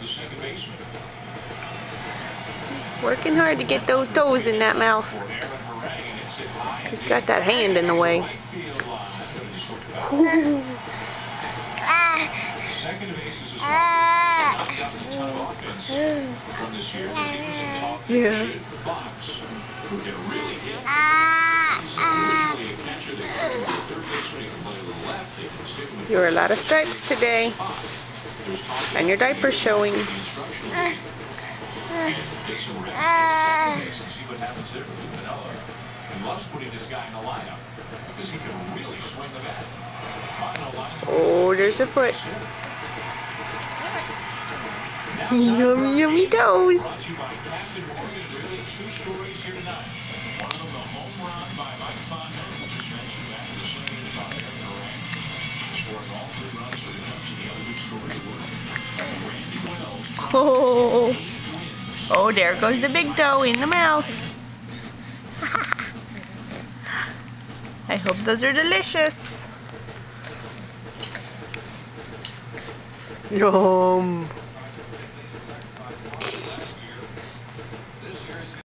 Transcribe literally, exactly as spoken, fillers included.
Working hard to get those toes in that mouth. Just got that hand in the way. Ooh. Yeah. You're a lot of stripes today. And your diaper's showing. Oh, there's a foot. Yummy, yummy toes. Oh, oh, there goes the big toe in the mouth. I hope those are delicious. Yum.